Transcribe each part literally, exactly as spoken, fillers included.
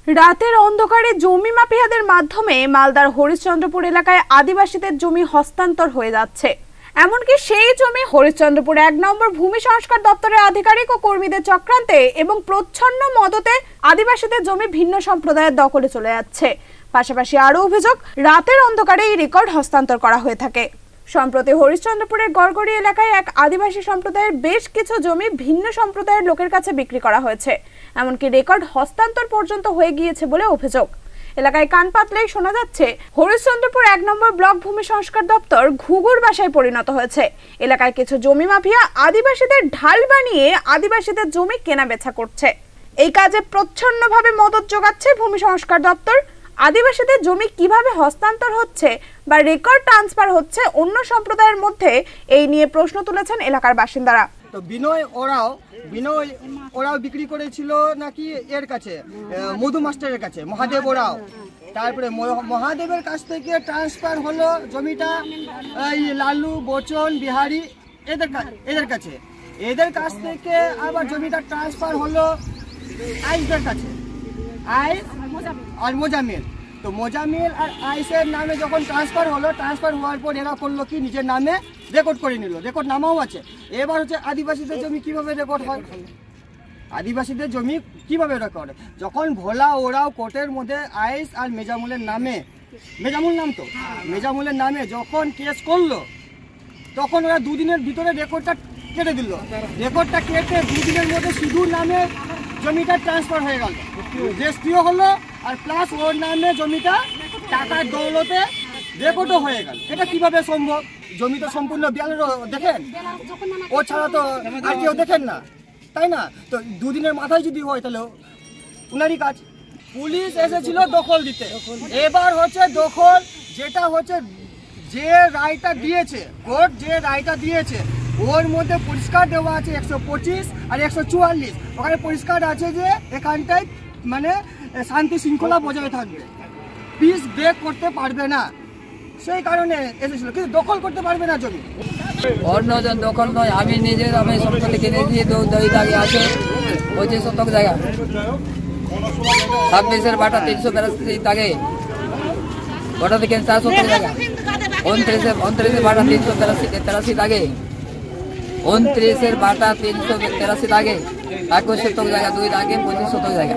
রাতের অন্ধকারে জমি মাফিয়াদের মাধ্যমে মালদার হরিশ্চন্দ্রপুর এলাকায় আদিবাসীদের জমি হস্তান্তর হয়ে যাচ্ছে। এমনকি সেই জমি হরিশ্চন্দ্রপুর এক নম্বর ভূমি সংস্কার দপ্তরের আধিকারিক ও কর্মীদের চক্রান্তে এবং প্রচ্ছন্ন মদতে আদিবাসীদের জমি ভিন্ন সম্প্রদায়ের দখলে চলে যাচ্ছে। পাশাপাশি আরও অভিযোগ, রাতের অন্ধকারে এই রেকর্ড হস্তান্তর করা হয়ে থাকে। সম্প্রতি হরিশ্চন্দ্রপুরের গড়গড়ি এলাকায় এক আদিবাসী সম্প্রদায়ের বেশ কিছু জমি ভিন্ন সম্প্রদায়ের লোকের কাছে বিক্রি করা হয়েছে, এমনকি রেকর্ড হস্তান্তর পর্যন্ত হয়ে গিয়েছে বলে অভিযোগ। এলাকায় কান পাতলেই শোনা যাচ্ছে হরিশ্চন্দ্রপুর এক নম্বর ব্লক ভূমি সংস্কার দপ্তর ঘুঘুর বাসায় পরিণত হয়েছে। এলাকায় কিছু জমি মাফিয়া আদিবাসীদের ঢাল বানিয়ে আদিবাসীদের জমি কেনা বেচা করছে। এই কাজে প্রচ্ছন্নভাবে মদত যোগাচ্ছে ভূমি সংস্কার দপ্তর। আদিবাসীদের জমি কিভাবে হস্তান্তর হচ্ছে বা রেকর্ড ট্রান্সফার হচ্ছে অন্য সম্প্রদায়ের মধ্যে, এই নিয়ে প্রশ্ন তুলেছেন এলাকার বাসিন্দারা। তো বিনয় ওরাও বিনয় ওরাও বিক্রি করেছিল নাকি এর কাছে, মধু মাস্টারের কাছে, মহাদেব ওরাও। তারপরে মহাদেবের কাছ থেকে ট্রান্সফার হলো জমিটা এই লালু, বচন, বিহারি এদের এদের কাছে। এদের কাছ থেকে আবার জমিটা ট্রান্সফার হলো আইসদের কাছে, আইস আর মোজামিল। তো মোজামিল আর আইসের নামে যখন ট্রান্সফার হলো, ট্রান্সফার হওয়ার পর এরা করলো কি, নিজের নামে রেকর্ড করে নিল। রেকর্ড নামাও আছে। এবার হচ্ছে আদিবাসীদের জমি কিভাবে রেকর্ড হয়, আদিবাসীদের জমি কিভাবে রেকর্ড, যখন ভোলা ওরাও কোর্টের মধ্যে আইস আর মেজামুলের নামে, মেজামুল নাম তো, মেজামুলের নামে যখন কেস করলো, তখন ওরা দুদিনের ভিতরে রেকর্ডটা কেটে দিল। রেকর্ডটা কেটে দুদিনের মধ্যে সিধুর নামে জমিটা ট্রান্সফার হয়ে গেল, রেজিস্ট্রিও হলো, আর প্লাস ওর নামে জমিটা টাকার দৌলতে রেকর্ডও হয়ে গেল। এটা কিভাবে সম্ভব? জমি তো সম্পূর্ণ বিয়ালেরও দেখেন, ও ছাড়া তো আর কেউ দেখেন না, তাই না? তো দুদিনের মাথায় যদি হয় তাহলে উনারই কাজ। পুলিশ এসেছিল দখল দিতে, এবার হচ্ছে দখল যেটা হচ্ছে যে রায়টা দিয়েছে কোর্ট, যে রায়টা দিয়েছে ওর মধ্যে পরিষ্কার দেওয়া আছে একশো পঁচিশ আর একশো চুয়াল্লিশ। ওখানে পরিষ্কার আছে যে এখানটায় মানে শান্তি শৃঙ্খলা বজায় থাকবে, পিস ব্রেক করতে পারবে না, সেই কারণে এসেছিল, কিন্তু দখল করতে পারবে না জমি। অন্যজন দখল নয়, আমি নিজে আমি সম্পত্তি কিনে দিয়ে দই দাগে আছে পঁচিশ শতক জায়গা, ছাব্বিশের বাটা তিনশো বেরাশি দাগে, ওটা থেকে চার শতক জায়গা, উনত্রিশে উনত্রিশের বাটা তিনশো তেরাশি তেরাশি দাগে, উনত্রিশের বাটা তিনশো তেরাশি দাগে, একুশ শতক জায়গা দুই দাগে, পঁচিশ শতক জায়গা।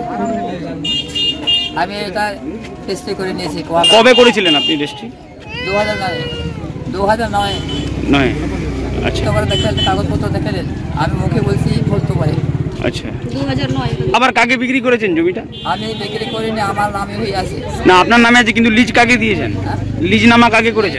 আমি এটা রেজিস্ট্রি করে নিয়েছি। কবে করেছিলেন আপনি রেজিস্ট্রি? দু হাজার নয় দু হাজার নয় নয় আচ্ছা, দেখালেন কাগজপত্র দেখালেন, আমি মুখে বলছি বলতে পারি। আচ্ছা, আবার কাকে বিক্রি করেছেন জমিটা? আমি বিক্রি করিনি, আমার নামে হয়ে আছে। না, আপনার নামে আছে, কিন্তু লিজ কাকে দিয়েছেন? লিজ নামা কাকে করেছেন?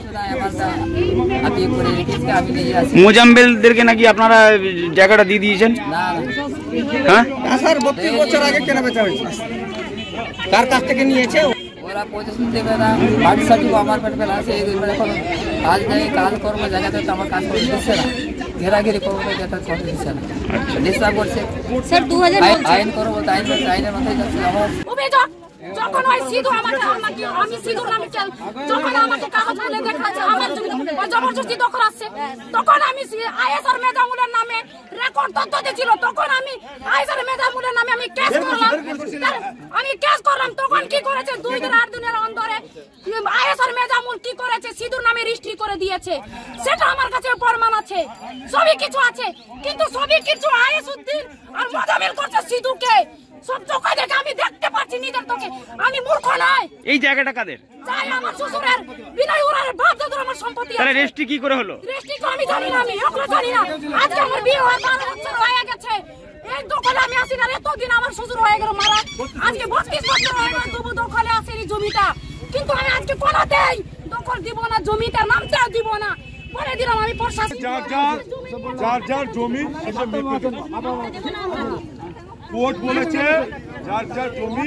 মোজাম্বেলদেরকে নাকি আপনারা জায়গাটা দিয়ে দিয়েছেন? হ্যাঁ, স্যার বত্রিশ বছর আগে কেনা বেচা হয়েছে। কার কাছ থেকে নিয়েছে? ওরা পজিশন দেবে না, বাড়ি সাথে আমার পেট ফেলা আছে, এখন কাজ নেই, কাজ করবো জায়গাতে তো আমার কাজ করে দিচ্ছে না, ঘেরাঘেরি করবো যেটা করে দিচ্ছে না, ডিস্টার্ব করছে। আইন করবো, আইন করছে, আইনের মাথায় যাচ্ছে আমার। যখন ওই সিধু আমাকে আমাকে আমি সিধুর নামে যখন আমাকে কাগজ বলে দেখাচ্ছে আমার জমি জবরদস্তি দখল আসছে, তখন আমি আইএস আর মেজামুলের নামে রেকর্ড তথ্য দিয়েছিল, তখন আমি আইএস আর মেজামুলের নামে আমি কেস করলাম আমি কেস করলাম তখন কি করেছে, দুই দিন আট দিনের অন্তরে আইএস আর মেজামুল কি করেছে, সিধুর নামে রেজিস্ট্রি করে দিয়েছে। সেটা আমার কাছে প্রমাণ আছে, সবই কিছু আছে, কিন্তু সবই কিছু আইএস উদ্দিন আর মোজামিল করছে সিধুকে। সব চোখে দেখে আমি দেখতে পাচ্ছি নিজের চোখে, আমি মূর্খ নয়। এই জায়গাটা কাদের? চাই আমার শ্বশুরের, বিনয় ওরার বাপ দাদুর আমার সম্পত্তি। তাহলে রেজিস্ট্রি কি করে হলো? রেজিস্ট্রি তো আমি জানি না, আমি এখনো জানি না। আজকে আমার বিয়ে হয়ে বারো বছর হয়ে গেছে, এই দখলে আমি আসি না, এতদিন আমার শ্বশুর হয়ে গেল মারা, আজকে বত্রিশ বছর হয়ে গেল তবু দখলে আসেনি জমিটা। কিন্তু আমি আজকে কোনাতেই দখল দিব না, জমিটার নামটাও দিব না, বলে দিলাম আমি প্রশাসন। যার যার যার যার জমি কোর্ট বলেছে যার যার জমি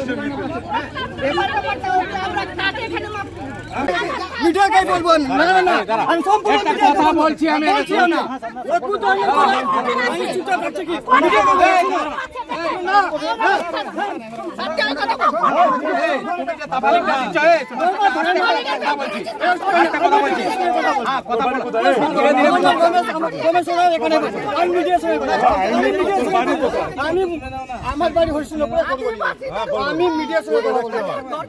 মিডিয়াকে বলবেন না, না না আমি সম্পূর্ণ কথা বলছি, আমি বলছি না আমি আমার বাড়ি হরিশ্চন্দ্রপুরে, আমি মিডিয়ার সঙ্গে কথা বলবো।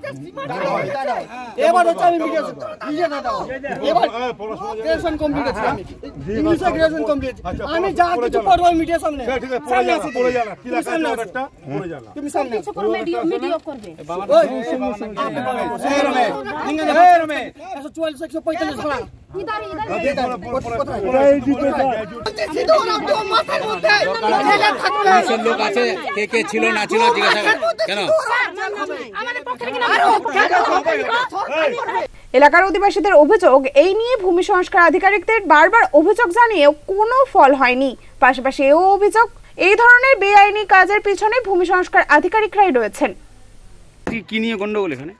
এবার হচ্ছে আমি মিডিয়া মিডিয়া দাদা এবার গ্রাজুয়েশন কমপ্লিট আছে, আমি ইংলিশে গ্রাজুয়েশন কমপ্লিট, আমি যা কিছু করবো মিডিয়ার সামনে সামনে আসো, পড়ে যাও না, কি লাগা একটা পড়ে যাও না, তুমি সামনে আসো, ভিডিও ভিডিও করবে ওই আপনি বলো এই রমে নিঙ্গা এই রমে একশো চুয়াল্লিশ একশো পঁয়তাল্লিশ ভাড়া ইদার ইদার সব লোক আছে, কে কে ছিল না ছিল জিজ্ঞাসা কেন? আমাদের পক্ষে কিনা এলাকার অধিবাসীদের অভিযোগ, এই নিয়ে ভূমি সংস্কার আধিকারিকদের বারবার অভিযোগ জানিয়েও কোনো ফল হয়নি। পাশাপাশি এও অভিযোগ, এই ধরনের বেআইনি কাজের পিছনে ভূমি সংস্কার আধিকারিকরাই রয়েছেন। কি নিয়ে গন্ডগোল এখানে?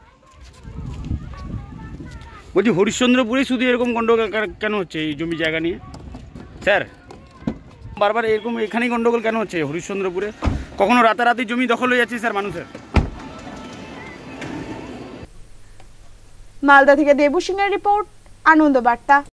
বলছি হরিশ্চন্দ্রপুরে শুধু এরকম গন্ডগোল কেন হচ্ছে এই জমি জায়গা নিয়ে? স্যার বারবার এরকম এখানেই গন্ডগোল কেন হচ্ছে হরিশ্চন্দ্রপুরে? কখনো রাতারাতি জমি দখল হয়ে যাচ্ছে স্যার মানুষের। মালদা থেকে দেবু সিংহের রিপোর্ট, আনন্দ বার্তা।